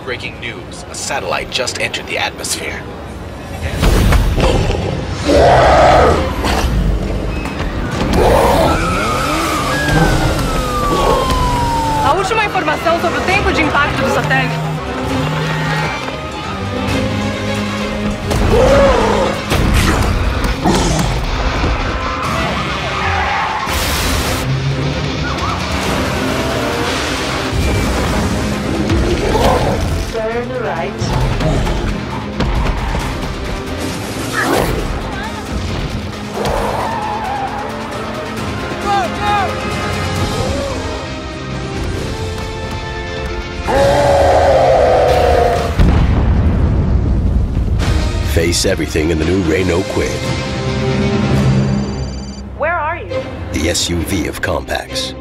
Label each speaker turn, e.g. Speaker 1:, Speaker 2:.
Speaker 1: breaking news. A satellite just entered the atmosphere.
Speaker 2: A última informação sobre o tempo de impacto do satélite. Turn right.
Speaker 3: Face everything in the new Renault Kwid.
Speaker 2: Where are you?
Speaker 3: The SUV of compacts.